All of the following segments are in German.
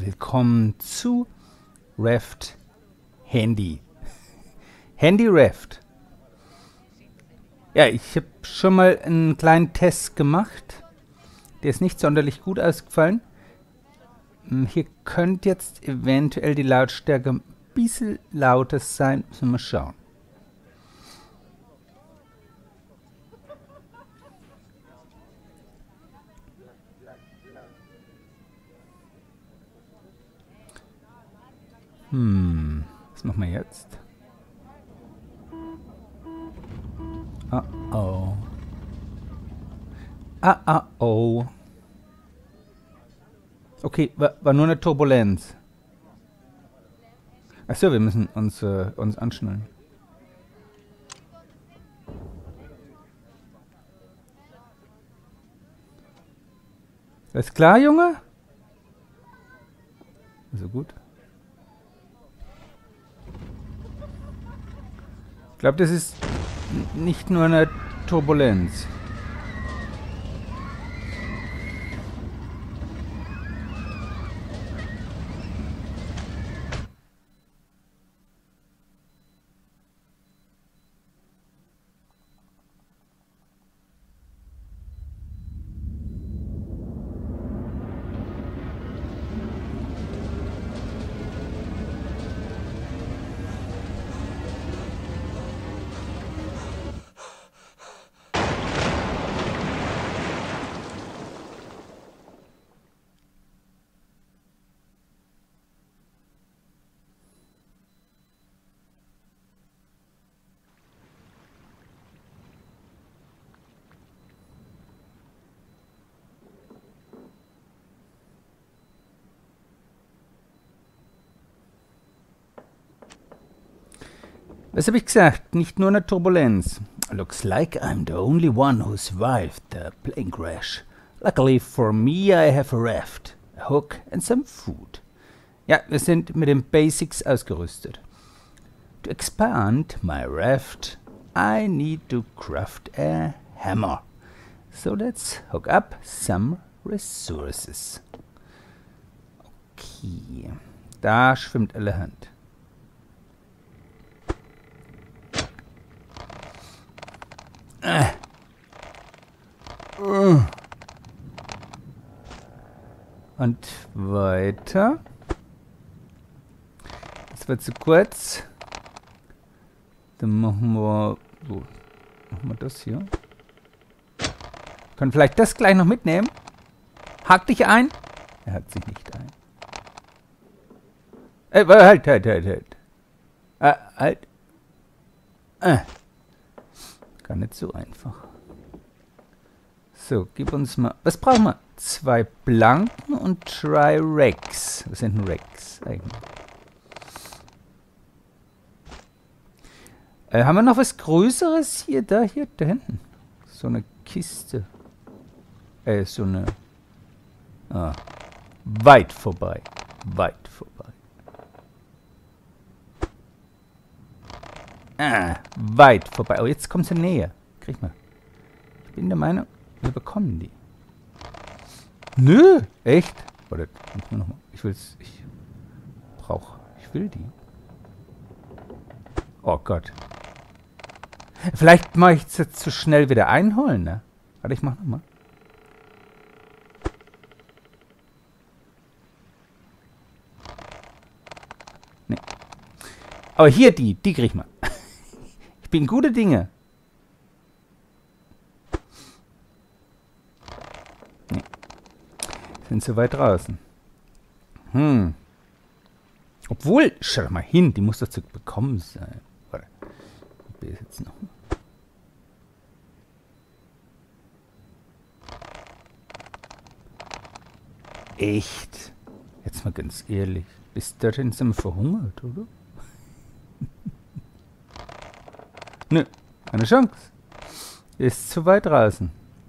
willkommen zu Raft Handy. Handy Raft. Ja, ich habe schon mal einen kleinen Test gemacht. Der ist nicht sonderlich gut ausgefallen. Hier könnte jetzt eventuell die Lautstärke ein bisschen lauter sein. Müssen wir mal schauen. Was machen wir jetzt? Oh. Oh. Okay, war nur eine Turbulenz. Achso, wir müssen uns anschnallen. Alles klar, Junge? Also gut. Ich glaube, das ist nicht nur eine Turbulenz. Was habe ich gesagt? Nicht nur eine Turbulenz. Looks like I'm the only one who survived the plane crash. Luckily for me, I have a raft, a hook and some food. Ja, wir sind mit den Basics ausgerüstet. To expand my raft, I need to craft a hammer. So let's hook up some resources. Okay, da schwimmt allerhand. Und weiter. Das war zu kurz. Dann machen wir... So, machen wir das hier. Können vielleicht das gleich noch mitnehmen. Hak dich ein. Er hakt sich nicht ein. Halt. Halt. Gar nicht so einfach. So, gib uns mal... Was brauchen wir? 2 Planken und 3 Racks. Was sind denn Racks eigentlich? Haben wir noch was Größeres hier? Da hinten. So eine Kiste. So eine... Weit vorbei. Weit vorbei. Weit vorbei. Oh, jetzt kommt sie näher. Krieg mal. Ich bin der Meinung, wir bekommen die. Nö, echt? Warte, nochmal. Ich will die. Oh Gott. Vielleicht mache ich es jetzt zu schnell wieder einholen, ne? Warte, ich mach nochmal. Nee. Aber hier die krieg ich mal. Ich bin gute Dinge. Nee. Sind zu weit draußen. Obwohl, schau doch mal hin, die muss doch zu bekommen sein. Warte. Ich will jetzt noch. Echt? Jetzt mal ganz ehrlich. Bis dorthin sind wir verhungert, oder? Nö, keine Chance. Ist zu weit draußen.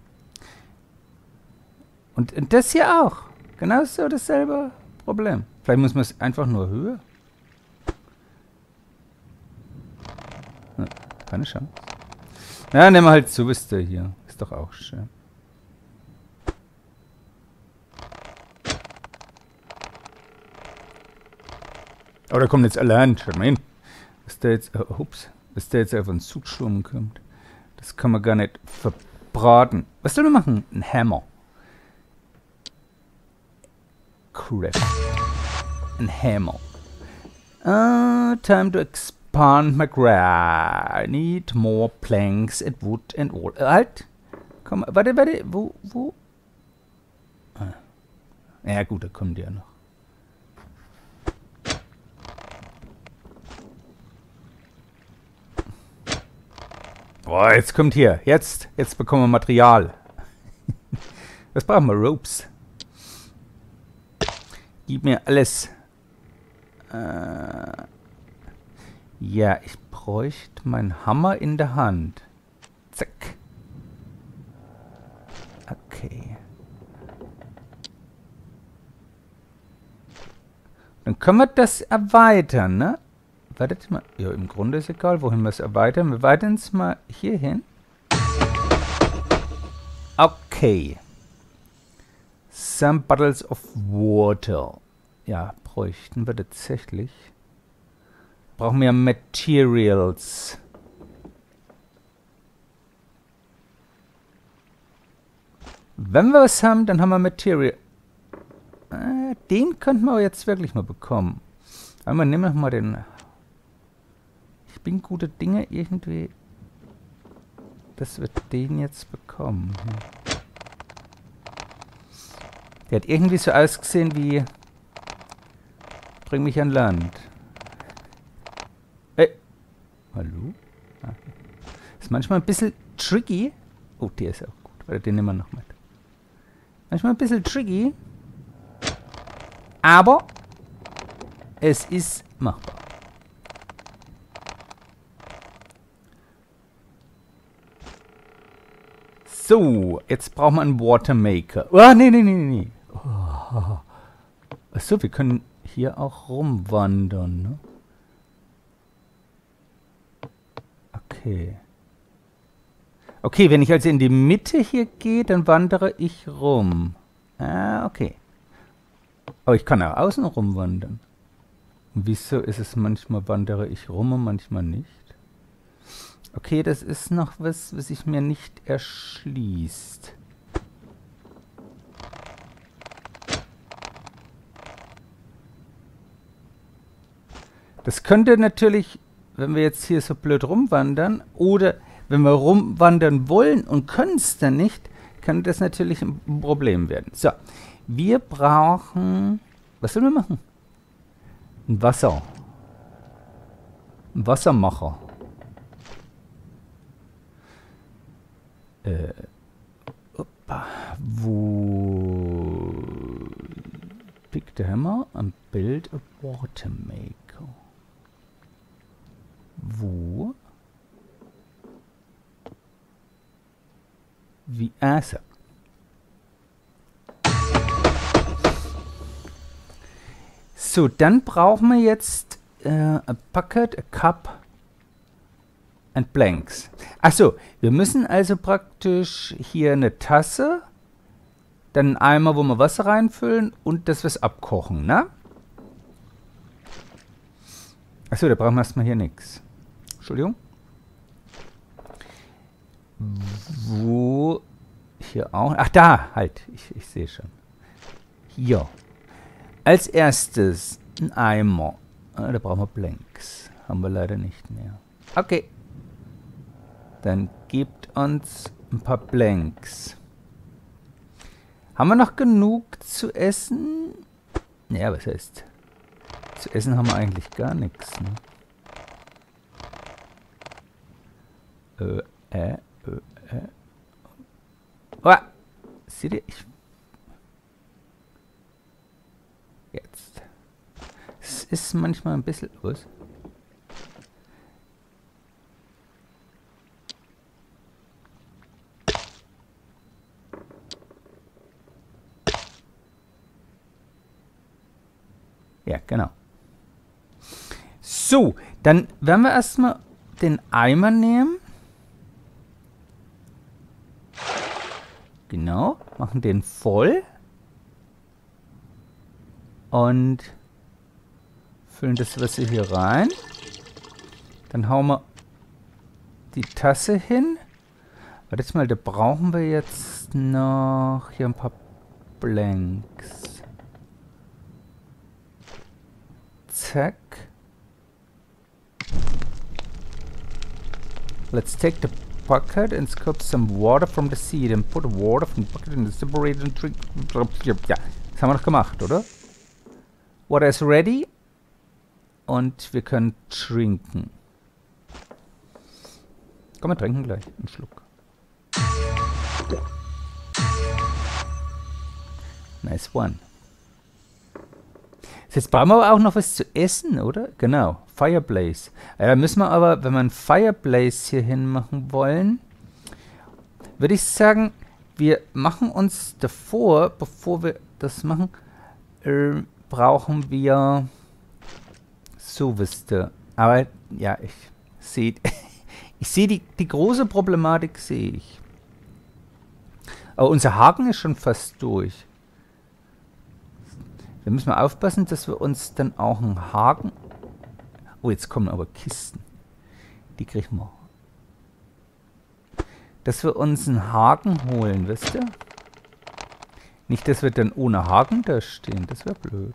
Und das hier auch. Genauso dasselbe Problem. Vielleicht muss man es einfach nur höher. Nö, keine Chance. Na, nehmen wir halt so, wisst ihr hier. Ist doch auch schön. Oh, der kommt jetzt allein. Schaut mal hin. Dass der jetzt, dass der jetzt auf uns zugeschwommen kommt. Das kann man gar nicht verbraten. Was soll man machen? Ein Hammer. Crap. Ein Hammer. Time to expand my ground. I need more planks and wood and all. Halt. Komm, warte. Wo? Ah. Ja gut, da kommt ja noch. Boah, jetzt kommt hier. Jetzt bekommen wir Material. Was brauchen wir? Ropes. Gib mir alles. Ja, ich bräuchte meinen Hammer in der Hand. Zack. Okay. Dann können wir das erweitern, ne? Wartet mal. Ja, im Grunde ist egal, wohin wir es erweitern. Wir erweitern es mal hier hin. Okay. Some bottles of water. Ja, bräuchten wir tatsächlich. Brauchen wir Materials. Wenn wir was haben, dann haben wir Material. Den könnten wir jetzt wirklich mal bekommen. Einmal nehmen wir mal den... Ich bin gute Dinge irgendwie... dass wir den jetzt bekommen. Der hat irgendwie so ausgesehen wie... Bring mich an Land. Hey. Hallo? Ah. Ist manchmal ein bisschen tricky. Oh, der ist auch gut. Warte, den nehmen wir noch mit. Manchmal ein bisschen tricky. Aber es ist machbar. So, jetzt brauchen wir einen Watermaker. Oh, nee. Oh. Achso, wir können hier auch rumwandern, ne? Okay. Okay, wenn ich also in die Mitte hier gehe, dann wandere ich rum. Ah, okay. Aber ich kann auch außen rumwandern. Und wieso ist es manchmal wandere ich rum und manchmal nicht? Okay, das ist noch was sich mir nicht erschließt. Das könnte natürlich, wenn wir jetzt hier so blöd rumwandern, oder wenn wir rumwandern wollen und können es dann nicht, kann das natürlich ein Problem werden. So, wir brauchen... Was sollen wir machen? Ein Wasser. Ein Wassermacher. Wo... Pick the hammer and build a water maker. Wo? Wie? So. So, dann brauchen wir jetzt a bucket, a cup and blanks. Achso, wir müssen also praktisch hier eine Tasse, dann einen Eimer, wo wir Wasser reinfüllen und das was abkochen, ne? Achso, da brauchen wir erstmal hier nichts. Entschuldigung. Wo? Hier auch. Ach, da, halt. Ich sehe schon. Hier. Als erstes ein Eimer. Ah, da brauchen wir Blanks. Haben wir leider nicht mehr. Okay. Dann gebt uns ein paar Blanks. Haben wir noch genug zu essen? Ja, was heißt? Zu essen haben wir eigentlich gar nichts, ne? Oh, seht ihr? Jetzt. Es ist manchmal ein bisschen... Was? Ja, genau. So, dann werden wir erstmal den Eimer nehmen. Genau, machen den voll. Und Füllen das Wasser hier rein. Dann hauen wir die Tasse hin. Warte jetzt mal, da brauchen wir jetzt noch hier ein paar Blanks. Zack. Let's take the bucket and scoop some water from the seed and put water from the bucket in the separated and drink. Ja, das haben wir doch gemacht, oder? Water is ready. Und wir können trinken. Komm, wir trinken gleich. Einen Schluck. Nice one. Jetzt brauchen wir aber auch noch was zu essen, oder? Genau. Fireblaze. Da müssen wir aber, wenn wir ein Fireblaze hier hin machen wollen, würde ich sagen, wir machen uns davor, bevor wir das machen, brauchen wir so, wisst ihr. Aber ja, ich sehe die große Problematik, sehe ich. Aber unser Haken ist schon fast durch. Da müssen wir aufpassen, dass wir uns dann auch einen Haken... Oh, jetzt kommen aber Kisten. Die kriegen wir. Dass wir uns einen Haken holen, wisst ihr? Nicht, dass wir dann ohne Haken da stehen. Das wäre blöd.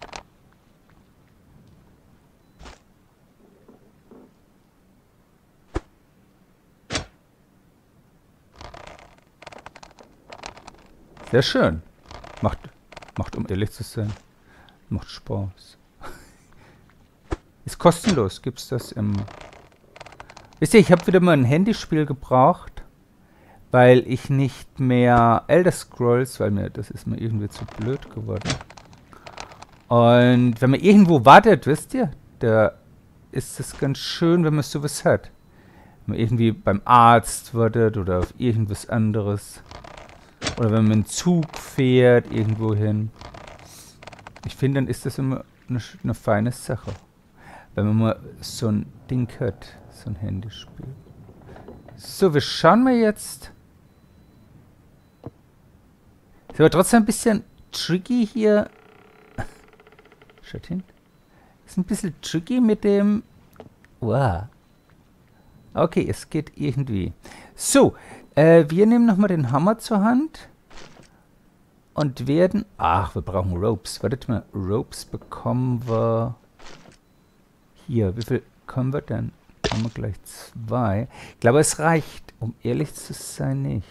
Sehr schön. Macht, um ehrlich zu sein, macht Spaß. Ist kostenlos. Gibt's das im... Wisst ihr, ich habe wieder mal ein Handyspiel gebraucht, weil ich nicht mehr Elder Scrolls, das ist mir irgendwie zu blöd geworden. Und wenn man irgendwo wartet, wisst ihr, da ist es ganz schön, wenn man sowas hat. Wenn man irgendwie beim Arzt wartet oder auf irgendwas anderes. Oder wenn man einen Zug fährt, irgendwo hin. Ich finde, dann ist das immer eine feine Sache. Wenn man mal so ein Ding hat, so ein Handyspiel. So, wir schauen mal jetzt. Ist aber trotzdem ein bisschen tricky hier. Schaut hin. Ist ein bisschen tricky mit dem... Wow. Okay, es geht irgendwie. So, wir nehmen nochmal den Hammer zur Hand. Und werden... Ach, wir brauchen Ropes. Wartet mal, Ropes bekommen wir... Hier, wie viel können wir denn? Haben wir gleich 2. Ich glaube, es reicht, um ehrlich zu sein, nicht.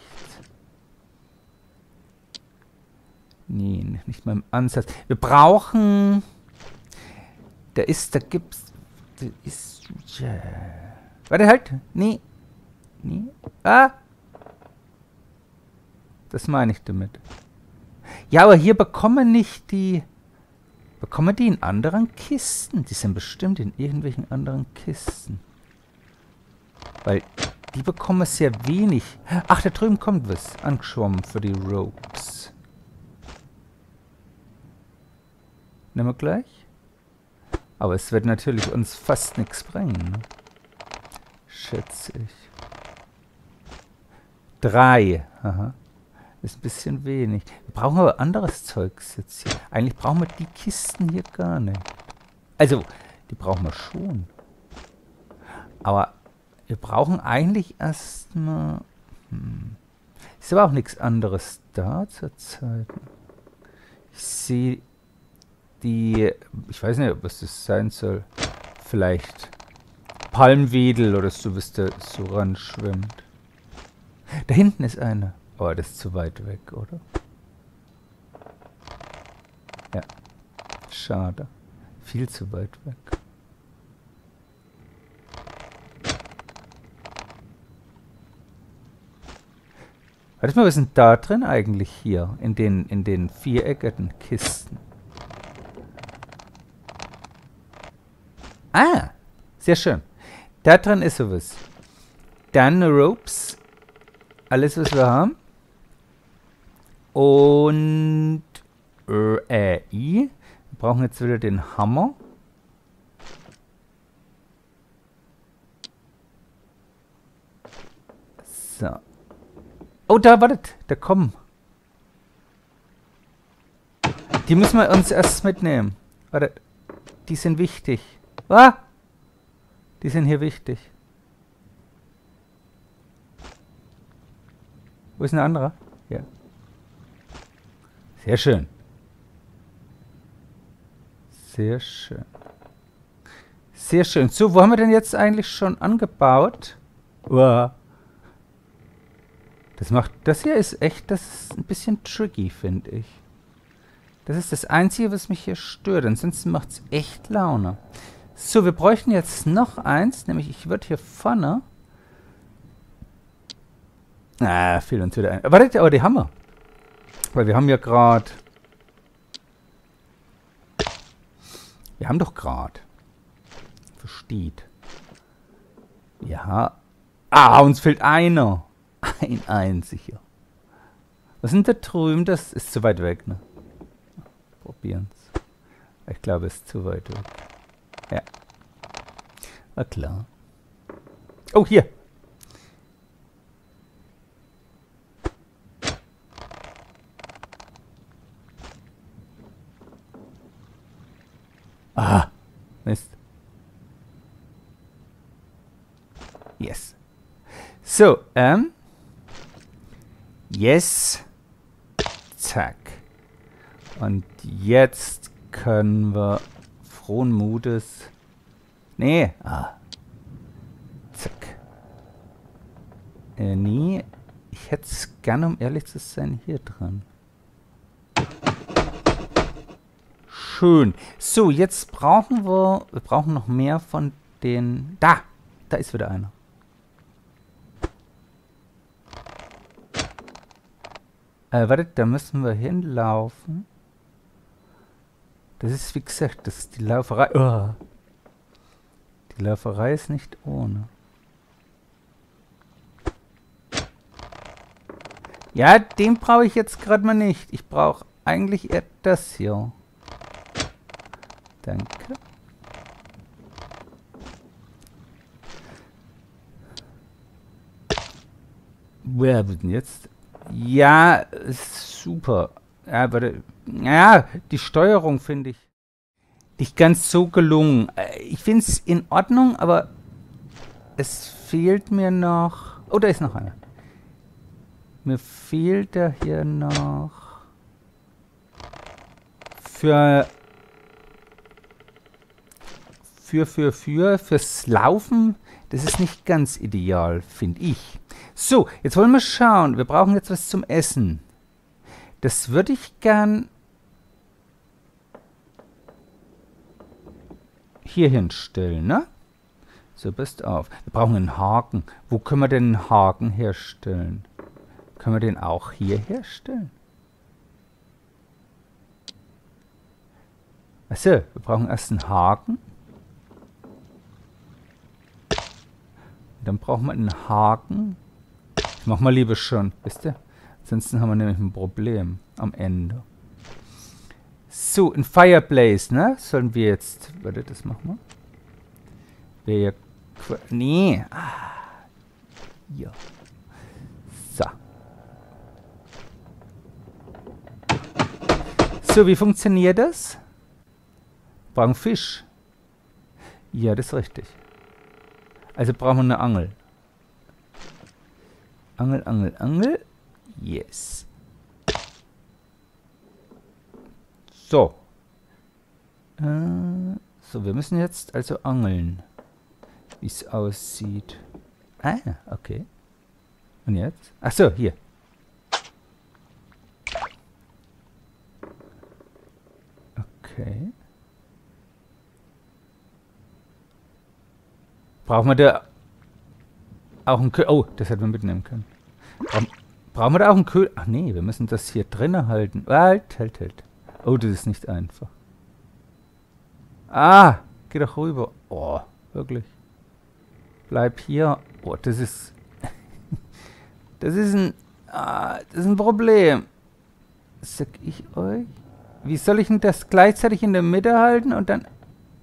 Nee, nicht mal im Ansatz. Wir brauchen... Da gibt's... Da ist... Ja. Warte, halt! Nee. Nee. Ah! Das meine ich damit. Ja, aber hier bekommen nicht die... Bekommen die in anderen Kisten? Die sind bestimmt in irgendwelchen anderen Kisten. Weil die bekommen sehr wenig. Ach, da drüben kommt was. Angeschwommen für die Ropes. Nehmen wir gleich. Aber es wird natürlich uns fast nichts bringen. Ne? Schätze ich. 3. Aha. Ist ein bisschen wenig. Wir brauchen aber anderes Zeugs jetzt hier. Eigentlich brauchen wir die Kisten hier gar nicht. Also, die brauchen wir schon. Aber wir brauchen eigentlich erstmal... Ist aber auch nichts anderes da zurzeit. Ich sehe die... Ich weiß nicht, was das sein soll. Vielleicht Palmwedel oder so, was da so ran schwimmt. Da hinten ist eine. Aber das ist zu weit weg, oder? Ja. Schade. Viel zu weit weg. Warte mal, was ist denn da drin eigentlich hier? In den viereckigen Kisten. Ah! Sehr schön. Da drin ist sowas. Dann Ropes. Alles, was wir haben. Und wir brauchen jetzt wieder den Hammer. So. Oh, da, wartet. Da kommen. Die müssen wir uns erst mitnehmen. Warte. Die sind wichtig. Ah! Die sind hier wichtig. Wo ist ein anderer? Ja. Sehr schön. Sehr schön. Sehr schön. So, wo haben wir denn jetzt eigentlich schon angebaut? Uah. Das hier ist echt, das ist ein bisschen tricky, finde ich. Das ist das Einzige, was mich hier stört. Ansonsten macht es echt Laune. So, wir bräuchten jetzt noch eins, nämlich ich würde hier vorne... fehlt uns wieder ein. Warte, aber die haben wir. Weil wir haben ja gerade... Wir haben doch gerade. Versteht. Ja. Ah, uns fehlt einer. Ein einziger. Was sind da drüben? Das ist zu weit weg, ne? Probieren's. Ich glaube, es ist zu weit weg. Ja. Na klar. Oh, hier. Ah. Mist. Yes. So, yes. Zack. Und jetzt können wir frohen Mutes... Nee. Ah. Zack. Nee. Ich hätte es gerne, um ehrlich zu sein, hier dran. Schön. So, jetzt brauchen wir... Wir brauchen noch mehr von den... Da! Da ist wieder einer. Warte, da müssen wir hinlaufen. Das ist, wie gesagt, das ist die Lauferei. Oh. Die Lauferei ist nicht ohne. Ja, den brauche ich jetzt gerade mal nicht. Ich brauche eigentlich eher das hier. Danke. Wer wird denn jetzt? Ja, ist super. Ja, warte. Ja, die Steuerung finde ich nicht ganz so gelungen. Ich finde es in Ordnung, aber es fehlt mir noch... Oh, da ist noch einer. Mir fehlt da hier noch... Fürs Laufen, das ist nicht ganz ideal, finde ich. So, jetzt wollen wir schauen. Wir brauchen jetzt was zum Essen. Das würde ich gern hier hinstellen, ne? So, passt auf. Wir brauchen einen Haken. Wo können wir denn einen Haken herstellen? Können wir den auch hier herstellen? Achso, wir brauchen erst einen Haken. Dann brauchen wir einen Haken. Ich mach mal lieber schon, wisst ihr? Ansonsten haben wir nämlich ein Problem am Ende. So, ein Fireplace, ne? Sollen wir jetzt... Warte, das machen wir. Wäre ja... Nee. Ah. Ja. So. So, wie funktioniert das? Brauchen Fisch. Ja, das ist richtig. Also brauchen wir eine Angel. Angel, Angel, Angel. Yes. So. So, wir müssen jetzt also angeln. Wie es aussieht. Ah, okay. Und jetzt? Ach so, hier. Okay. Brauchen wir da auch einen Köder? Oh, das hätten wir mitnehmen können. Brauchen wir da auch einen Köder? Ach nee, wir müssen das hier drinnen halten. Halt. Oh, das ist nicht einfach. Ah, geh doch rüber. Oh, wirklich. Bleib hier. Oh, das ist... das ist ein Problem. Sag ich euch. Wie soll ich denn das gleichzeitig in der Mitte halten und dann...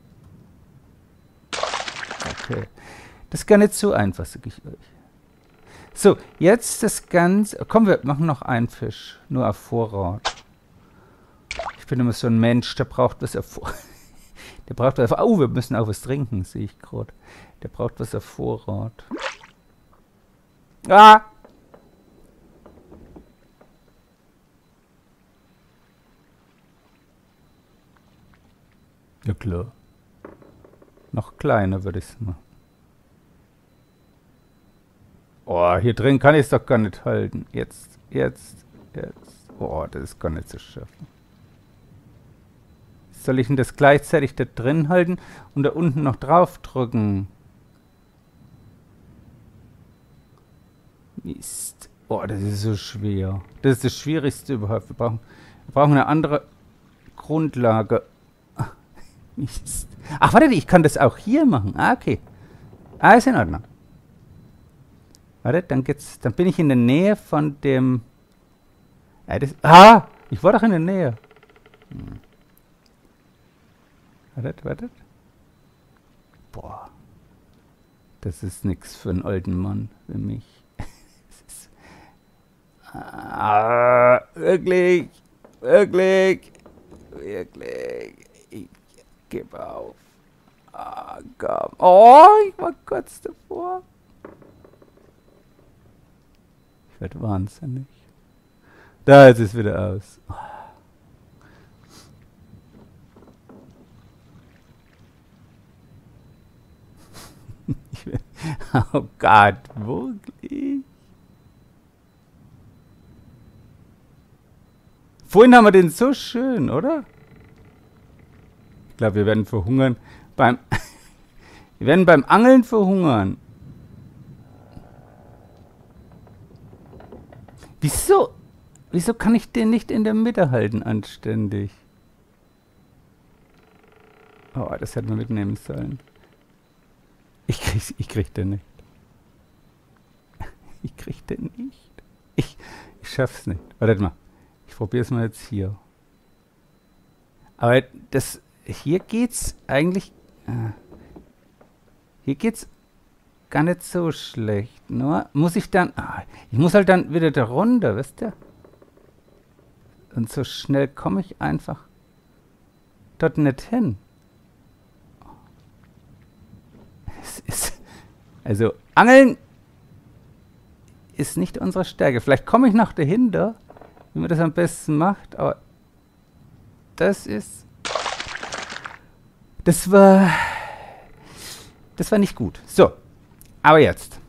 Okay. Das ist gar nicht so einfach, sag ich euch. So, jetzt das Ganze... Komm, wir machen noch einen Fisch. Nur auf Vorrat. Ich bin immer so ein Mensch, der braucht was auf Vorrat. Der braucht was. Oh, wir müssen auch was trinken, sehe ich gerade. Der braucht was auf Vorrat. Ah! Ja klar. Noch kleiner würde ich es machen. Oh, hier drin kann ich es doch gar nicht halten. Jetzt. Oh, das ist gar nicht zu schaffen. Soll ich denn das gleichzeitig da drin halten und da unten noch drauf drücken? Mist. Oh, das ist so schwer. Das ist das Schwierigste überhaupt. Wir brauchen eine andere Grundlage. Ach, Mist. Ach, warte, ich kann das auch hier machen. Ah, okay. Ah, ist in Ordnung. Warte, dann bin ich in der Nähe von dem... ich war doch in der Nähe. Wartet. Boah. Das ist nix für einen alten Mann wie mich. Wirklich. Ich gebe auf. Komm. Oh, ich war kurz davor. Ich werde wahnsinnig. Da ist es wieder aus. Oh Gott, wirklich? Vorhin haben wir den so schön, oder? Ich glaube, wir werden verhungern wir werden beim Angeln verhungern. Wieso kann ich den nicht in der Mitte halten anständig? Oh, das hätten wir mitnehmen sollen. Ich krieg den nicht. Ich krieg den nicht. Ich schaff's nicht. Wartet mal. Ich probier's mal jetzt hier. Aber hier geht's eigentlich... hier geht's gar nicht so schlecht. Nur muss ich dann... ich muss halt dann wieder da runter, wisst ihr? Und so schnell komme ich einfach dort nicht hin. Also, Angeln ist nicht unsere Stärke. Vielleicht komme ich noch dahinter, wie man das am besten macht, aber das war nicht gut. So, aber jetzt.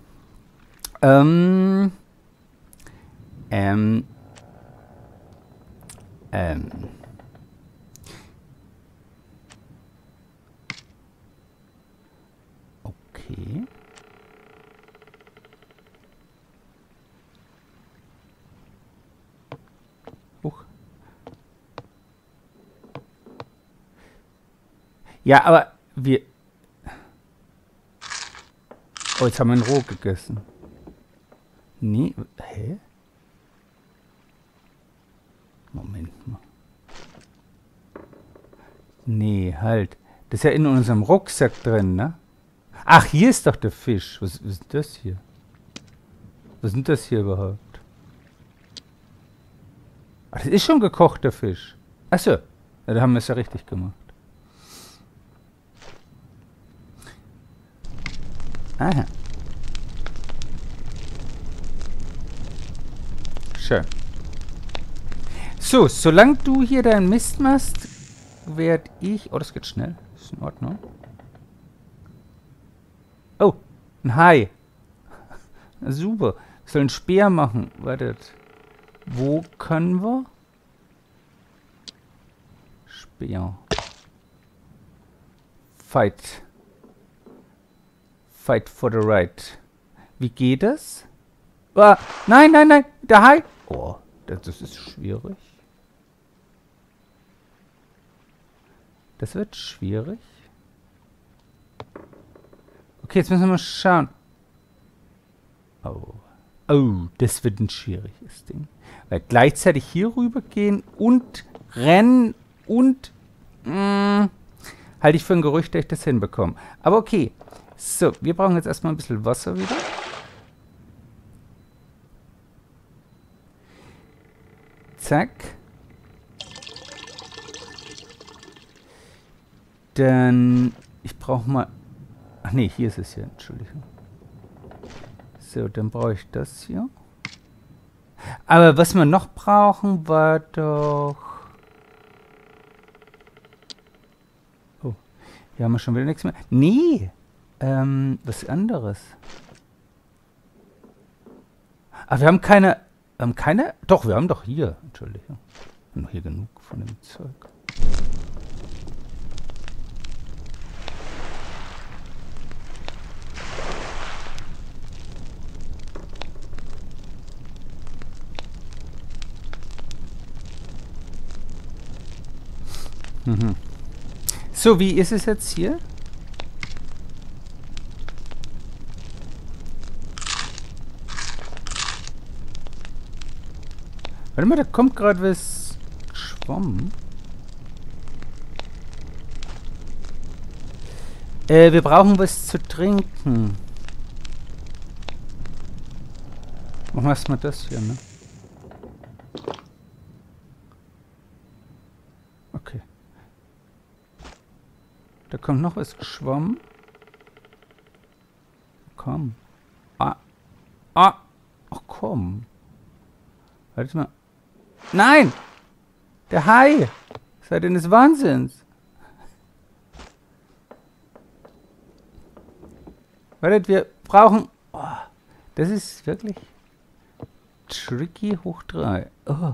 Okay. Huch. Ja, aber wir... Oh, jetzt haben wir ihn roh gegessen. Nee, hä? Moment mal. Nee, halt. Das ist ja in unserem Rucksack drin, ne? Ach, hier ist doch der Fisch. Was ist das hier? Was ist denn das hier überhaupt? Ach, das ist schon gekochter Fisch. Achso. Ja, da haben wir es ja richtig gemacht. Aha. Schön. So, solange du hier deinen Mist machst, werde ich... Oh, das geht schnell. Ist in Ordnung. Oh, ein Hai. Super. Ich soll einen Speer machen. Wartet. Wo können wir? Speer. Fight. Fight for the right. Wie geht es? Oh, nein, der Hai. Oh, das ist schwierig. Das wird schwierig. Okay, jetzt müssen wir mal schauen. Oh, das wird ein schwieriges Ding. Weil gleichzeitig hier rüber gehen und rennen und... halte ich für ein Gerücht, dass ich das hinbekomme. Aber okay. So, wir brauchen jetzt erstmal ein bisschen Wasser wieder. Zack. Dann... Ich brauche mal... Ach nee, hier ist es ja. Entschuldigung. So, dann brauche ich das hier. Aber was wir noch brauchen, war doch... Oh, hier haben wir schon wieder nichts mehr. Nee, was anderes. Ah, wir haben keine... Doch, wir haben doch hier. Entschuldigung. Wir haben hier genug von dem Zeug. Mhm. So, wie ist es jetzt hier? Warte mal, da kommt gerade was geschwommen. Wir brauchen was zu trinken. Machen wir erstmal das hier, ne? Okay. Da kommt noch was geschwommen. Komm. Ah. Ah. Ach komm. Warte mal. Nein! Der Hai! Seid ihr des Wahnsinns? Wartet, wir brauchen... Oh, das ist wirklich... Tricky hoch 3. Oh.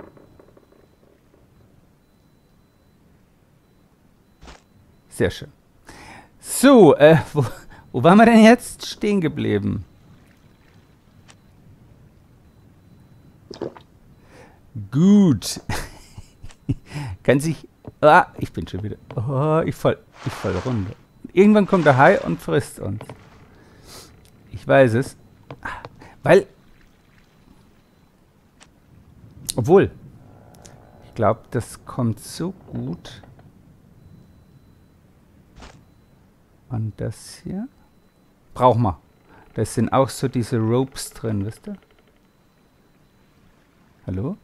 Sehr schön. So, wo waren wir denn jetzt stehen geblieben? Gut. Kann sich... Ah, ich bin schon wieder... Oh, ich fall runter. Irgendwann kommt der Hai und frisst uns. Ich weiß es. Weil... Obwohl... Ich glaube, das kommt so gut... Und das hier brauchen wir. Da sind auch so diese Ropes drin, wisst ihr? Hallo?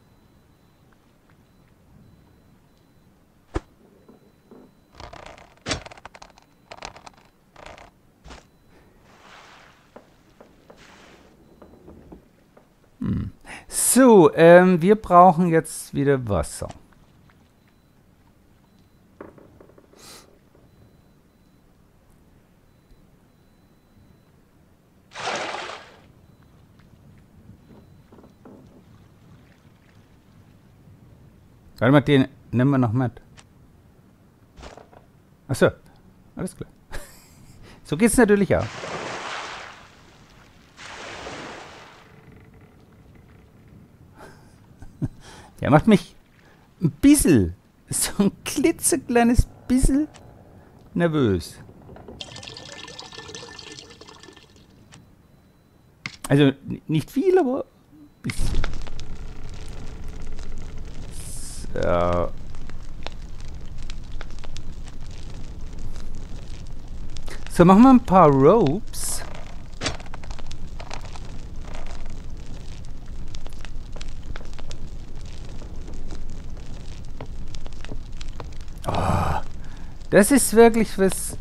So, wir brauchen jetzt wieder Wasser. Warte mal, den nehmen wir noch mit. Achso, alles klar. So geht's natürlich auch. Der macht mich ein bisschen, so ein klitzekleines bisschen nervös. Also nicht viel, aber ein bisschen. So. So, machen wir ein paar Ropes. Oh, das ist wirklich was...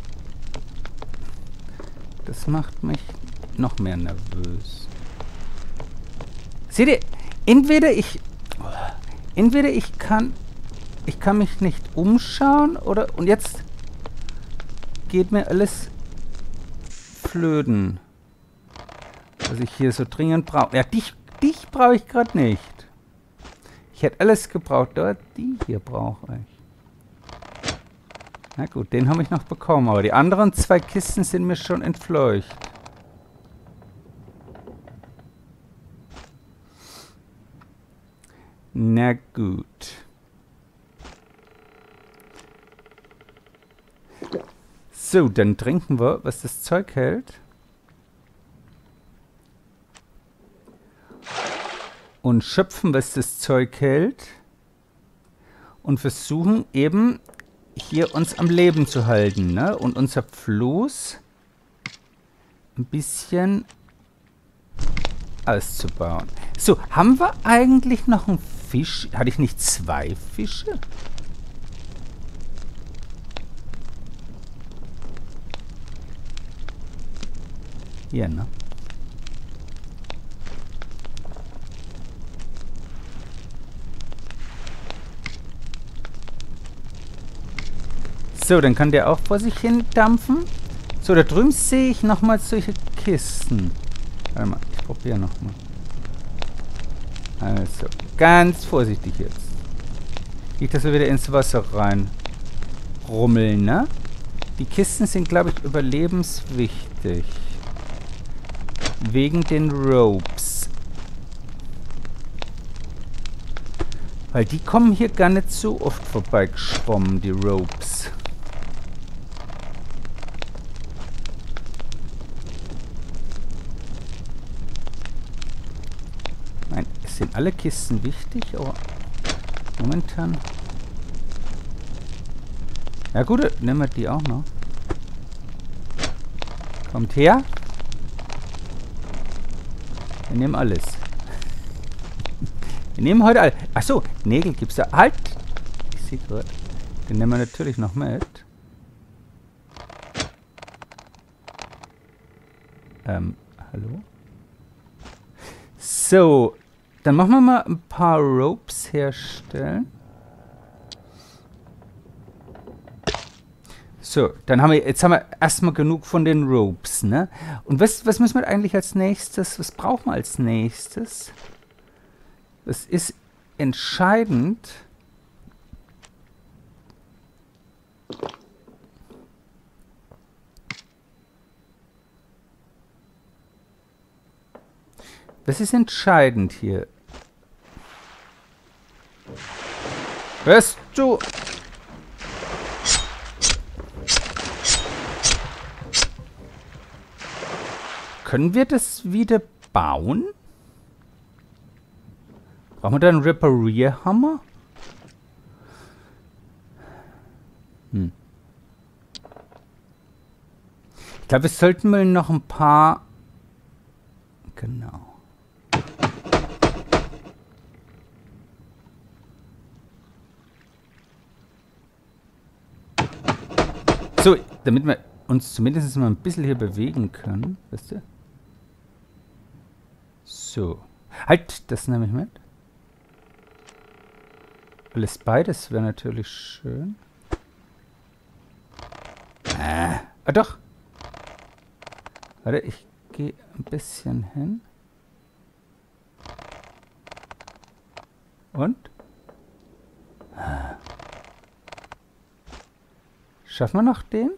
Das macht mich noch mehr nervös. Seht ihr, entweder ich kann mich nicht umschauen oder... Und jetzt geht mir alles flöten. Was ich hier so dringend brauche. Ja, dich brauche ich gerade nicht. Ich hätte alles gebraucht. Dort, die hier brauche ich. Na gut, den habe ich noch bekommen. Aber die anderen 2 Kisten sind mir schon entfleucht. Na gut. So, dann trinken wir, was das Zeug hält. Und schöpfen, was das Zeug hält. Und versuchen eben hier uns am Leben zu halten, ne? Und unser Floß ein bisschen auszubauen. So, haben wir eigentlich noch einen Fisch? Hatte ich nicht 2 Fische? Hier, ne? So, dann kann der auch vor sich hin dampfen. So, da drüben sehe ich nochmal solche Kisten. Warte mal, ich probiere nochmal. Also, ganz vorsichtig jetzt. Nicht, dass wir wieder ins Wasser rein rummeln, ne? Die Kisten sind, glaube ich, überlebenswichtig. Wegen den Ropes. Weil die kommen hier gar nicht so oft vorbeigeschwommen, die Ropes. Nein, es sind alle Kisten wichtig, aber momentan... Ja gut, nehmen wir die auch noch. Kommt her. Wir nehmen alles. Wir nehmen heute alles. Achso, Nägel gibt's da. Halt! Ich sehe gerade. Den nehmen wir natürlich noch mit. Hallo? So, dann machen wir mal ein paar Ropes herstellen. So, dann haben wir, jetzt haben wir erstmal genug von den Ropes, ne? Und was müssen wir eigentlich als nächstes, was brauchen wir als nächstes? Das ist entscheidend. Das ist entscheidend hier. Hörst du? Können wir das wieder bauen? Brauchen wir da einen Reparierhammer? Ich glaube, wir sollten mal noch ein paar... Genau. So, damit wir uns zumindest mal ein bisschen hier bewegen können. Weißt du? So. Halt, das nehme ich mit. Alles beides wäre natürlich schön. Ah, doch. Warte, ich gehe ein bisschen hin. Und? Schaffen wir noch den?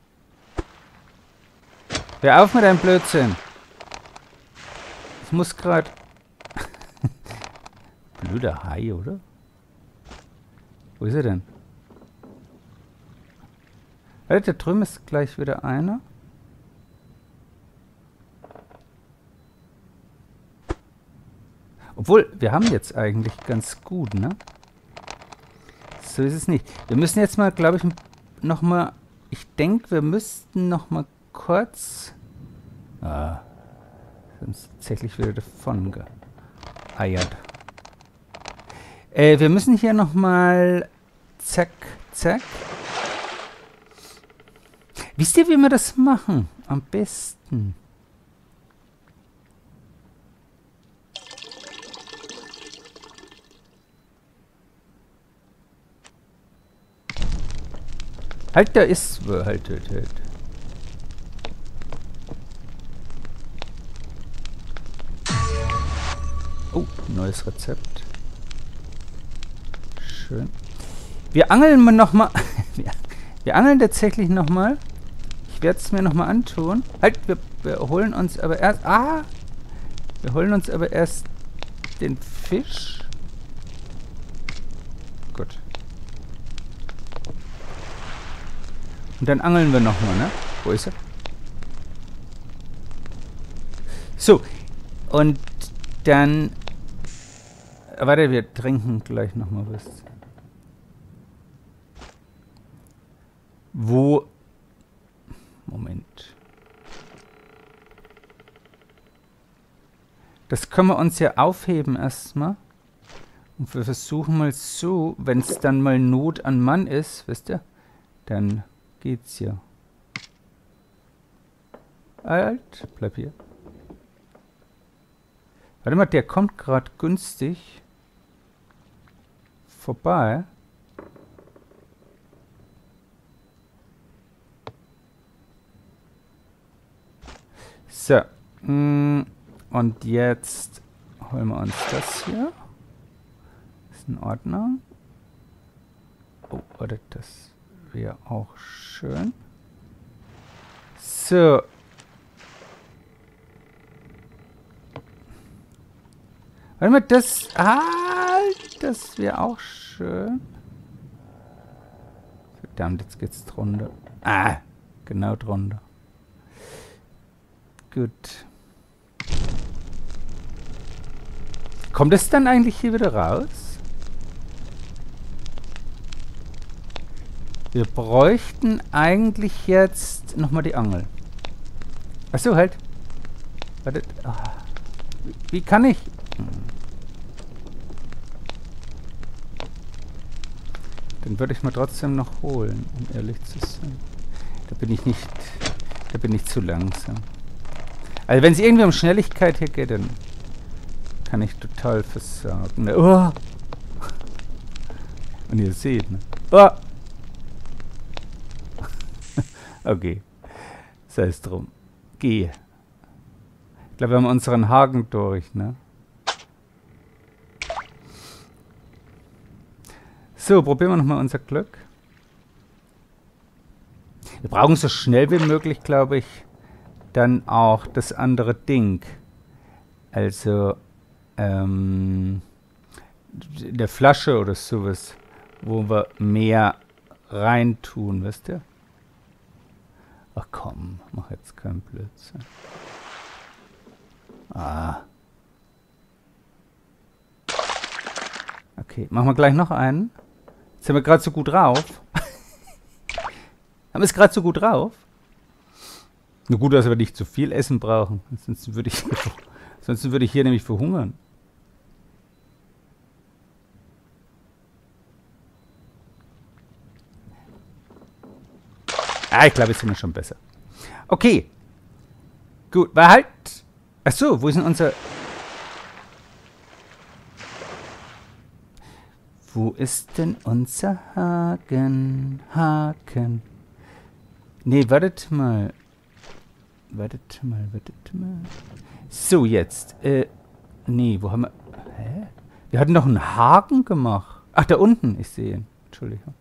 Hör auf mit deinem Blödsinn. Ich muss gerade... Blöder Hai, oder? Wo ist er denn? Warte, da drüben ist gleich wieder einer. Obwohl, wir haben jetzt eigentlich ganz gut, ne? So ist es nicht. Wir müssen jetzt mal, glaube ich, nochmal... Ich denke, wir müssten nochmal kurz... Ah, sind tatsächlich wieder davon geeiert. Wir müssen hier nochmal... Zack, zack. Wisst ihr, wie wir das machen? Am besten. Halt, da ist... Halt. Oh, neues Rezept. Schön. Wir angeln nochmal. Wir angeln tatsächlich nochmal. Ich werde es mir nochmal antun. Halt, wir holen uns aber erst... Ah! Wir holen uns aber erst den Fisch. Gut. Und dann angeln wir nochmal, ne? Wo ist er? So. Und dann... Warte, wir trinken gleich nochmal was. Wo... Moment. Das können wir uns ja aufheben erstmal. Und wir versuchen mal so, wenn es dann mal Not an Mann ist, wisst ihr, dann geht's ja. Halt, bleib hier. Warte mal, der kommt gerade günstig vorbei. So. Und jetzt holen wir uns das hier. Ist in Ordnung. Oh, warte, das wäre auch schön. So. Warte mal, das... das wäre auch schön. Verdammt, jetzt geht's drunter. Genau drunter. Gut. Kommt es dann eigentlich hier wieder raus? Wir bräuchten eigentlich jetzt nochmal die Angel. Achso, halt. Warte. Wie kann ich... Den würde ich mal trotzdem noch holen, um ehrlich zu sein. Da bin ich nicht... Da bin ich zu langsam. Also wenn es irgendwie um Schnelligkeit hier geht, dann kann ich total versagen. Oh! Und ihr seht, ne? Oh! Okay. Sei es drum. Geh. Ich glaube, wir haben unseren Haken durch, ne? So, probieren wir nochmal unser Glück. Wir brauchen so schnell wie möglich, glaube ich, dann auch das andere Ding. Also, in der Flasche oder sowas, wo wir mehr reintun, wisst ihr? Ach komm, mach jetzt keinen Blödsinn. Okay, machen wir gleich noch einen. Jetzt sind wir gerade so gut drauf. Haben wir es gerade so gut drauf? Nur gut, dass wir nicht zu viel Essen brauchen. Sonst würde ich hier nämlich verhungern. Ich glaube, jetzt sind wir schon besser. Okay. Gut, war halt... Achso, wo ist denn unser... Wo ist denn unser Haken? Haken. Nee, wartet mal. Wartet mal. So, jetzt. Nee, wo haben wir... Hä? Wir hatten doch einen Haken gemacht. Ach, da unten. Ich sehe ihn. Entschuldigung.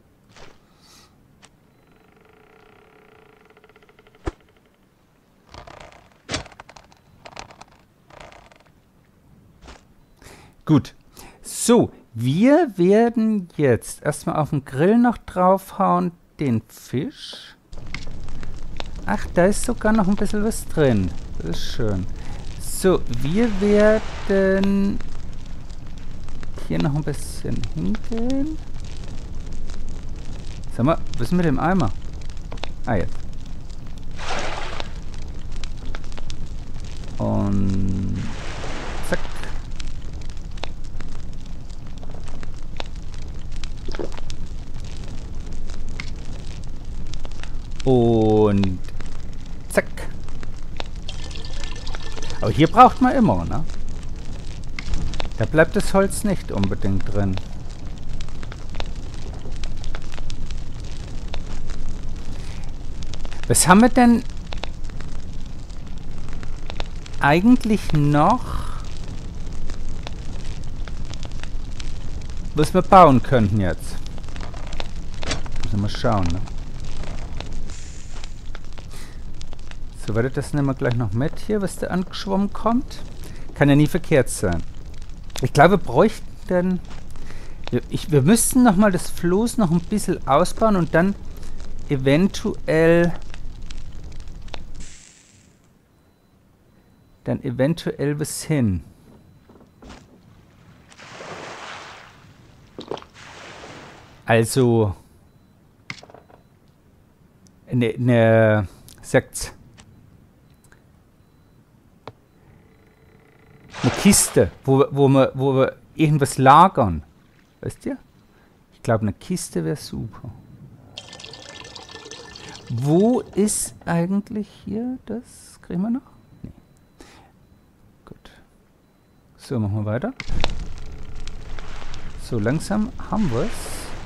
Gut. So, wir werden jetzt erstmal auf den Grill noch draufhauen, den Fisch. Ach, da ist sogar noch ein bisschen was drin. Das ist schön. So, wir werden hier noch ein bisschen hingehen. Sag mal, was ist mit dem Eimer? Jetzt. Und zack. Und zack. Aber hier braucht man immer, ne? Da bleibt das Holz nicht unbedingt drin. Was haben wir denn eigentlich noch, was wir bauen könnten jetzt? Müssen wir mal schauen, ne? So, warte, das nehmen wir gleich noch mit hier, was da angeschwommen kommt. Kann ja nie verkehrt sein. Ich glaube, wir bräuchten... Wir müssten nochmal das Floß noch ein bisschen ausbauen und dann eventuell... was hin. Also... sagt... Eine Kiste, wo wir irgendwas lagern. Weißt ihr? Ich glaube, eine Kiste wäre super. Wo ist eigentlich hier das? Kriegen wir noch? Nee. Gut. So, machen wir weiter. So, langsam haben wir es.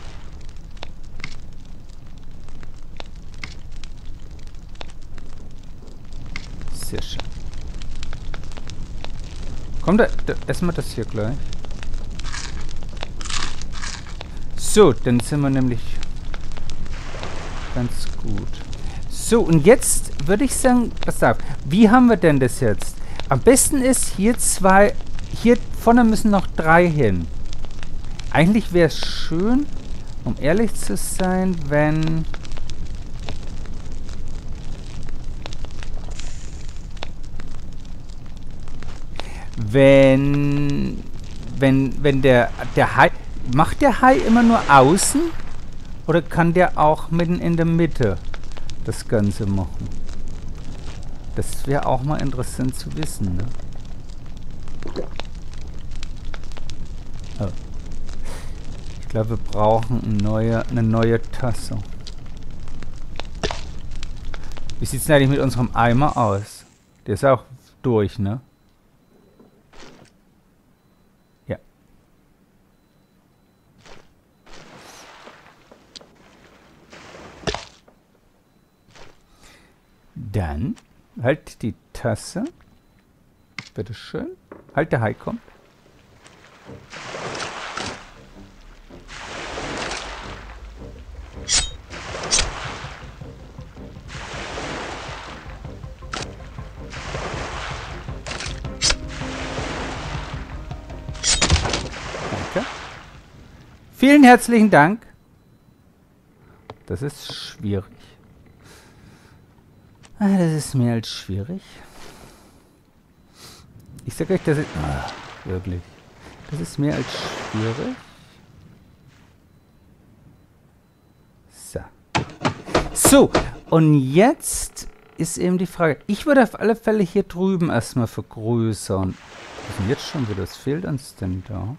Sehr schön. Komm, da essen wir das hier gleich. So, dann sind wir nämlich ganz gut. So, und jetzt würde ich sagen, pass auf, wie haben wir denn das jetzt? Am besten ist hier zwei, hier vorne müssen noch 3 hin. Eigentlich wäre es schön, um ehrlich zu sein, wenn der Hai, macht der Hai immer nur außen oder kann der auch mitten in der Mitte das Ganze machen? Das wäre auch mal interessant zu wissen, ne? Oh. Ich glaube, wir brauchen eine neue Tasse. Wie sieht es denn eigentlich mit unserem Eimer aus? Der ist auch durch, ne? Ja. Dann halt die Tasse. Bitteschön. Halt, der Hai kommt. Danke. Vielen herzlichen Dank. Das ist schwierig. Das ist mehr als schwierig. Ich sag euch, das ist... wirklich. Das ist mehr als schwierig. So. So, und jetzt ist eben die Frage. Ich würde auf alle Fälle hier drüben erstmal vergrößern. Was ist denn jetzt schon wieder? Was fehlt uns denn da?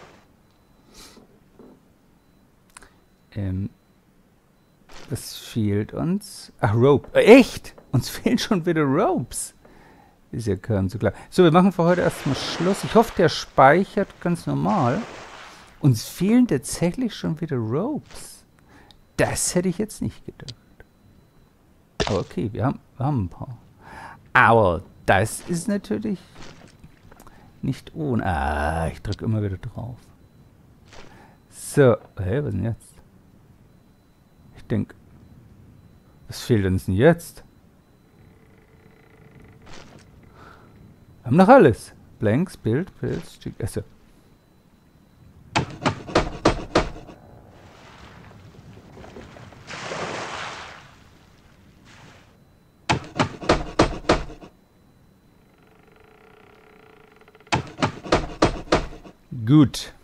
Was fehlt uns? Ach, Rope. Echt? Uns fehlen schon wieder Ropes. Ist ja kaum so klar. So, wir machen für heute erstmal Schluss. Ich hoffe, der speichert ganz normal. Uns fehlen tatsächlich schon wieder Ropes. Das hätte ich jetzt nicht gedacht. Aber okay, wir haben ein paar. Aber das ist natürlich nicht ohne. Ich drücke immer wieder drauf. So, hey, was denn jetzt? Ich denke, was fehlt uns denn jetzt? Wir haben noch alles. Blanks, Bild, also. Gut.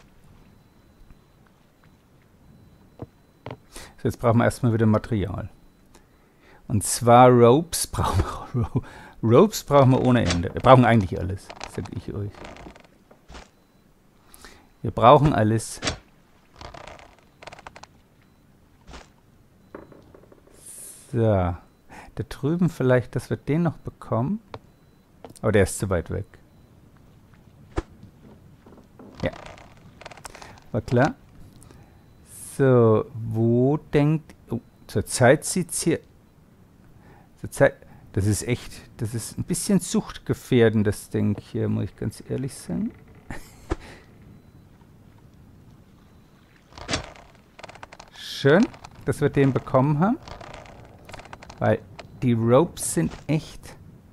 So, jetzt brauchen wir erstmal wieder Material. Und zwar Ropes brauchen wir. Ropes brauchen wir ohne Ende. Wir brauchen eigentlich alles, sage ich euch. Wir brauchen alles. So. Da drüben vielleicht, dass wir den noch bekommen. Aber der ist zu weit weg. Ja. War klar. So, wo denkt... Oh, zurzeit sieht es hier... Zurzeit... Das ist echt... Das ist ein bisschen suchtgefährdend, das Ding hier, muss ich ganz ehrlich sagen. Schön, dass wir den bekommen haben. Weil die Ropes sind echt...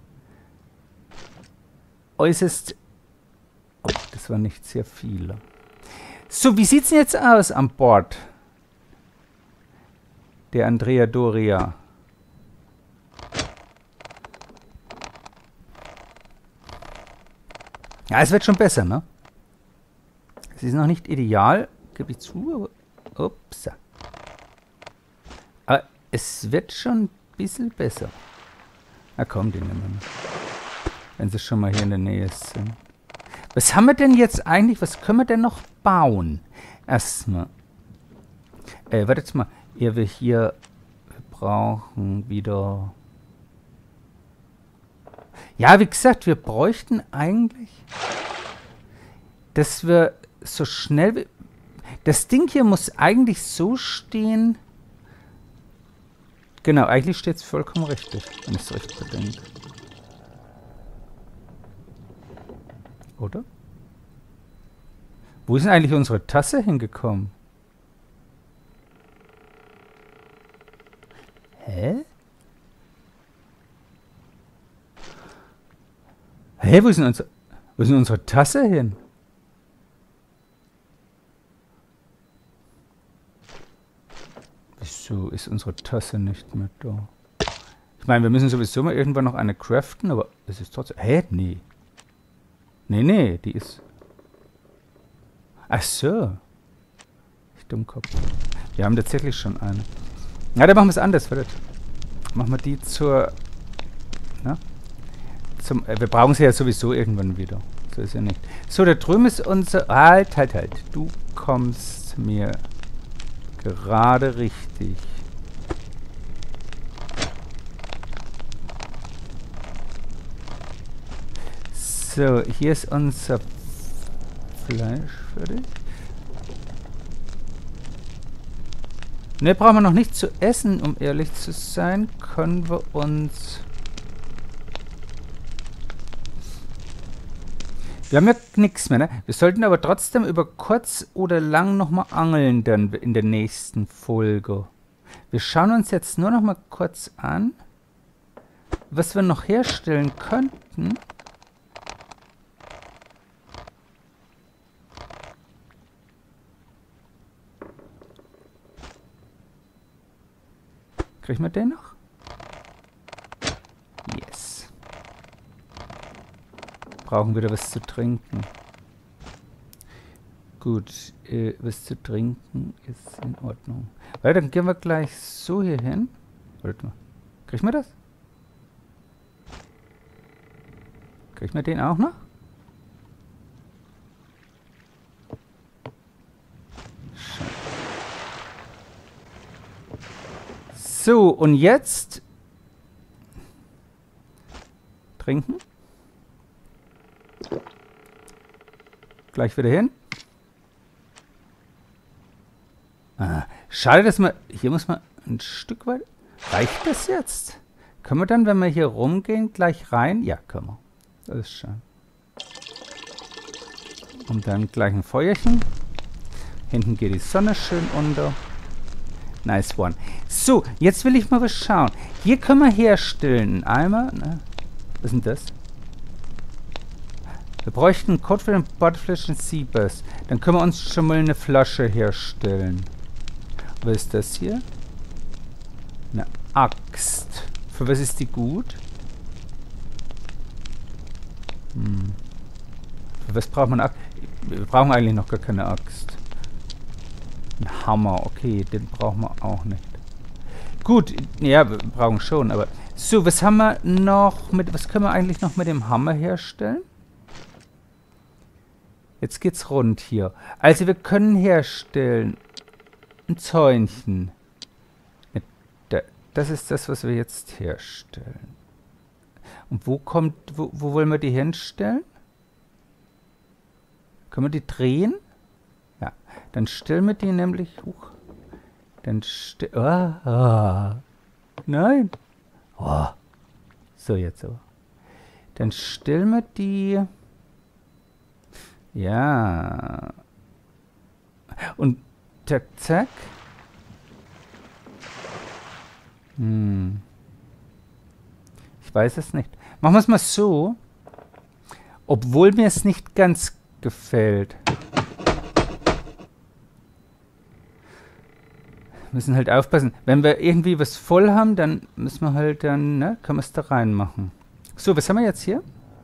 äußerst... Oh, das waren nicht sehr viele. So, wie sieht's denn jetzt aus an Bord? Der Andrea Doria. Ja, es wird schon besser, ne? Es ist noch nicht ideal, gebe ich zu, aber... Ups. Aber es wird schon ein bisschen besser. Na komm, den nehmen wir. Wenn sie schon mal hier in der Nähe sind. Was haben wir denn jetzt eigentlich? Was können wir denn noch bauen? Erstmal. Wartet mal. Wir brauchen wieder... Ja, wie gesagt, wir bräuchten eigentlich, dass wir so schnell... Das Ding hier muss eigentlich so stehen... Genau, eigentlich steht es vollkommen richtig, wenn ich es recht bedenke. Oder? Wo ist denn eigentlich unsere Tasse hingekommen? Hä? Hä, wo ist denn unsere Tasse hin? Wieso ist unsere Tasse nicht mehr da? Ich meine, wir müssen sowieso mal irgendwann noch eine craften, aber es ist trotzdem... Hä? Nee. Nee, die ist... Ach so. Ich Dummkopf. Wir haben tatsächlich schon eine. Ja, dann machen wir es anders, vielleicht. Machen wir die zur... Na? Wir brauchen sie ja sowieso irgendwann wieder. So ist ja nicht. So, da drüben ist unser... Halt. Du kommst mir gerade richtig. So, hier ist unser Fleisch fertig. Ne, brauchen wir noch nicht zu essen, um ehrlich zu sein. Können wir uns... Wir haben ja nichts mehr, ne? Wir sollten aber trotzdem über kurz oder lang nochmal angeln dann in der nächsten Folge. Wir schauen uns jetzt nur noch mal kurz an, was wir noch herstellen könnten. Kriegen wir den noch? Yes. Brauchen wieder was zu trinken. Gut, was zu trinken ist in Ordnung. Weil dann gehen wir gleich so hier hin. Warte mal. Kriegen wir das? Kriegen wir den auch noch? So, und jetzt trinken. Gleich wieder hin. Ah, schade, dass man... Hier muss man ein Stück weit... Reicht das jetzt? Können wir dann, wenn wir hier rumgehen, gleich rein? Ja, können wir. Das ist schön. Und dann gleich ein Feuerchen. Hinten geht die Sonne schön unter. Nice one. So, jetzt will ich mal was schauen. Hier können wir herstellen. Ein Eimer. Ne? Was ist denn das? Wir bräuchten einen Code für den Butterfish und Seabass. Dann können wir uns schon mal eine Flasche herstellen. Was ist das hier? Eine Axt. Für was ist die gut? Für was braucht man Axt? Wir brauchen eigentlich noch gar keine Axt. Ein Hammer, okay, den brauchen wir auch nicht. Gut, ja, wir brauchen schon, aber... So, was haben wir noch mit... Was können wir eigentlich noch mit dem Hammer herstellen? Jetzt geht's rund hier. Also wir können herstellen... Ein Zäunchen. Das ist das, was wir jetzt herstellen. Und wo wollen wir die hinstellen? Können wir die drehen? Ja, dann stellen wir die nämlich... Dann nein. Oh. So, jetzt aber. Dann stellen wir die... Ja. Und zack, zack. Ich weiß es nicht. Machen wir es mal so. Obwohl mir es nicht ganz gefällt. Müssen halt aufpassen. Wenn wir irgendwie was voll haben, dann müssen wir halt dann, ne, können wir es da reinmachen. So, was haben wir jetzt hier?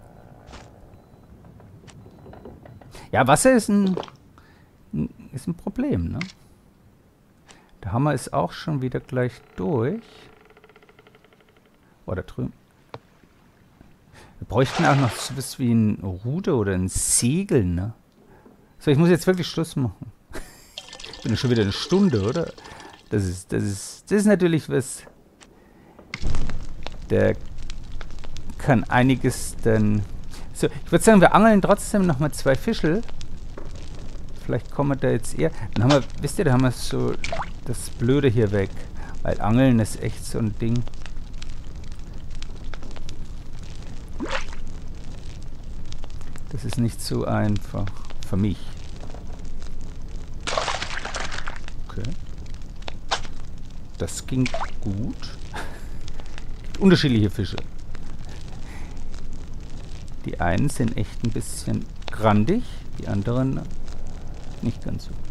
Ja, Wasser ist ein Problem, ne? Der Hammer ist auch schon wieder gleich durch. Oh, da drüben. Wir bräuchten auch noch so was wie ein Ruder oder ein Segel, ne? So, ich muss jetzt wirklich Schluss machen. Ich bin ja schon wieder eine Stunde, oder? Das ist natürlich was... Der kann einiges dann... So, ich würde sagen, wir angeln trotzdem nochmal 2 Fischel. Vielleicht kommen wir da jetzt eher... Dann haben wir, wisst ihr, da haben wir so das Blöde hier weg. Weil Angeln ist echt so ein Ding. Das ist nicht so einfach. Für mich. Okay. Das ging gut. Unterschiedliche Fische. Die einen sind echt ein bisschen grandig, die anderen nicht ganz so.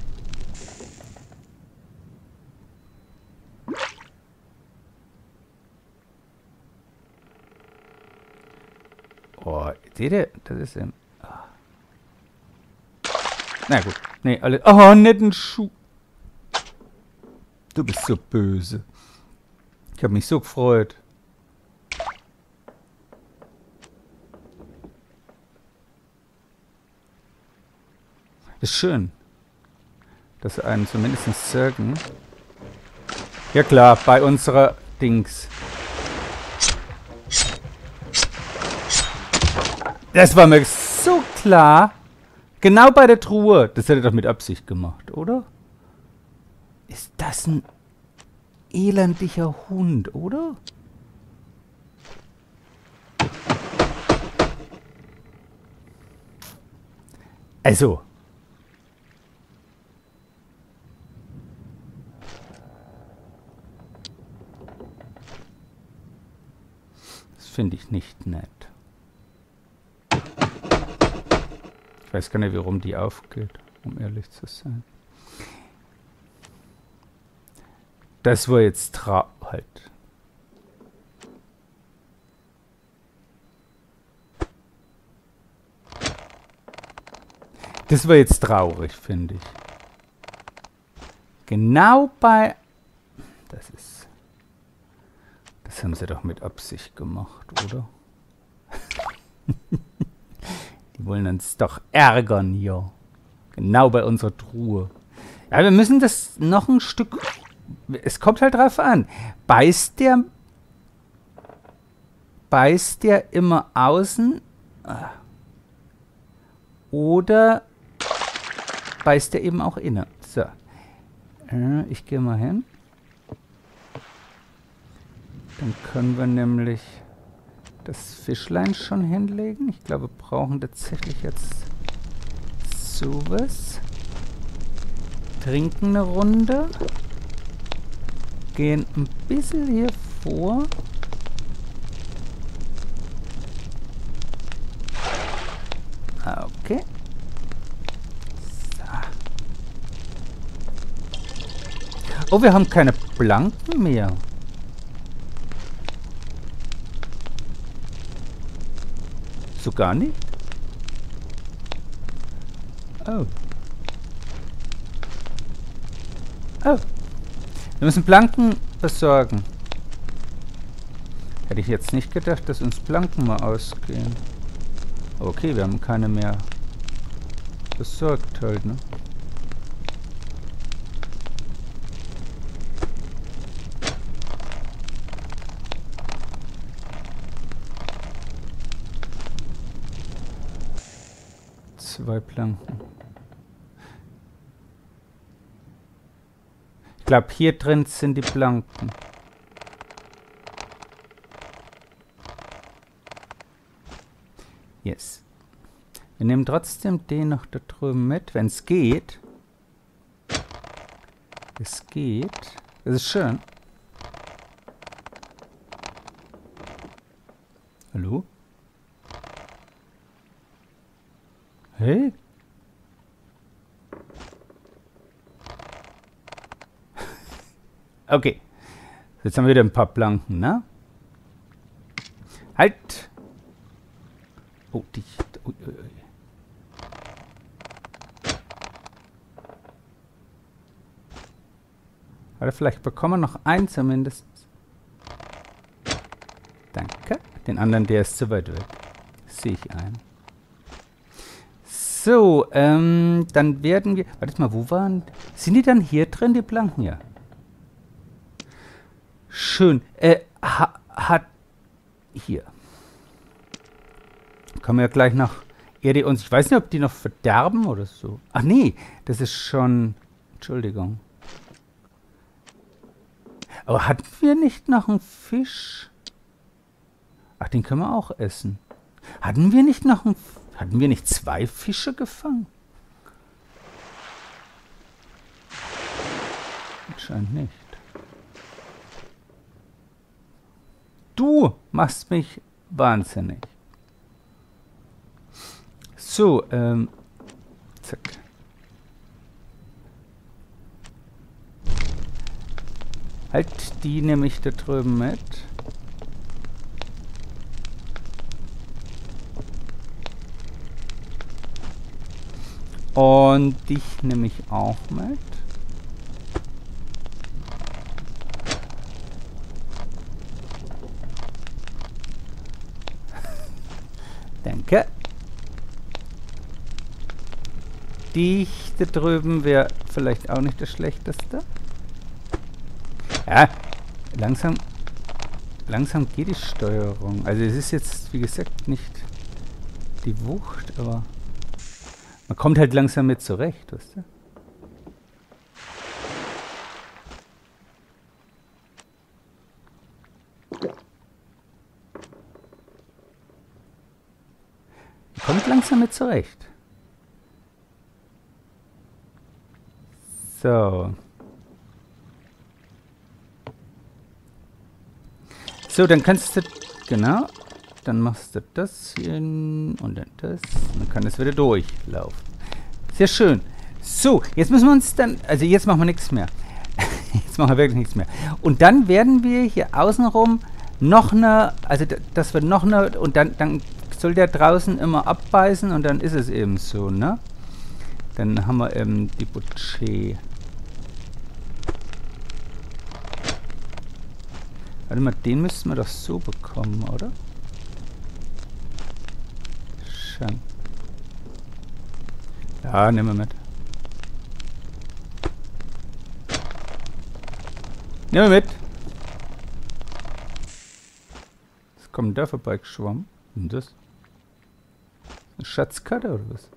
Oh, seht ihr? Das ist im... Na gut. Nee, alle... Oh, netten Schuh. Du bist so böse. Ich habe mich so gefreut. Ist schön, dass sie einen zumindest sagen. Ja klar, bei unserer Dings. Das war mir so klar. Genau bei der Truhe. Das hat er doch mit Absicht gemacht, oder? Ist das ein elendiger Hund, oder? Also. Das finde ich nicht nett. Ich weiß gar nicht, warum die aufgeht, um ehrlich zu sein. Das war jetzt halt. Das war jetzt traurig, finde ich. Genau bei... Das haben sie doch mit Absicht gemacht, oder? Die wollen uns doch ärgern, ja. Genau bei unserer Truhe. Ja, wir müssen das noch ein Stück... Es kommt halt drauf an. Beißt der immer außen? Oder beißt der eben auch innen? So. Ich gehe mal hin. Dann können wir nämlich das Fischlein schon hinlegen. Ich glaube, wir brauchen tatsächlich jetzt sowas. Trinken eine Runde. Gehen ein bisschen hier vor. Okay. So. Oh, wir haben keine Planken mehr. So gar nicht? Oh. Oh. Wir müssen Planken besorgen. Hätte ich jetzt nicht gedacht, dass uns Planken mal ausgehen. Okay, wir haben keine mehr besorgt halt, ne? Zwei Planken. Ich glaube, hier drin sind die Planken. Yes. Wir nehmen trotzdem den noch da drüben mit, wenn es geht. Es geht. Das ist schön. Hallo? Hey? Okay. Jetzt haben wir wieder ein paar Planken, ne? Halt! Oh, dicht. Ui, ui, ui. Oder vielleicht bekommen wir noch einen zumindest. Danke. Den anderen, der ist zu weit weg. Sehe ich ein. So, dann werden wir... Warte mal, wo waren... Sind die dann hier drin, die Planken? Ja. Schön. Hat Hier. Kommen wir ja gleich nach Erde und ich weiß nicht, ob die noch verderben oder so. Ach nee, das ist schon... Entschuldigung. Aber hatten wir nicht noch einen Fisch? Ach, den können wir auch essen. Hatten wir nicht noch einen... Hatten wir nicht 2 Fische gefangen? Anscheinend nicht. Du machst mich wahnsinnig. So, zack. Halt, die nehme ich da drüben mit. Und dich nehme ich auch mit. Danke. Dich da drüben wäre vielleicht auch nicht das Schlechteste. Ja, langsam geht die Steuerung. Also es ist jetzt, wie gesagt, nicht die Wucht, aber man kommt halt langsam mit zurecht, weißt du? Man kommt langsam mit zurecht. So. So, dann kannst du, genau, dann machst du das hier und dann das. Und dann kann es wieder durchlaufen. Sehr schön. So, jetzt müssen wir uns dann, also jetzt machen wir nichts mehr. Jetzt machen wir wirklich nichts mehr. Und dann werden wir hier außenrum noch eine, also das wird noch eine, und dann soll der draußen immer abbeißen und dann ist es eben so, ne? Dann haben wir eben die Budget. Warte mal, den müssten wir doch so bekommen, oder? Schon. Ja, nehmen wir mit. Nehmen wir mit. Was kommt da vorbeigeschwommen? Und das? Eine Schatzkarte oder was?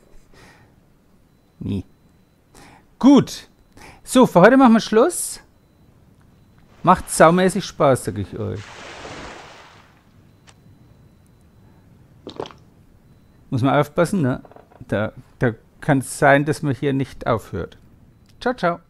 Nie. Gut. So, für heute machen wir Schluss. Macht saumäßig Spaß, sag ich euch. Muss man aufpassen, ne? Da kann es sein, dass man hier nicht aufhört. Ciao, ciao.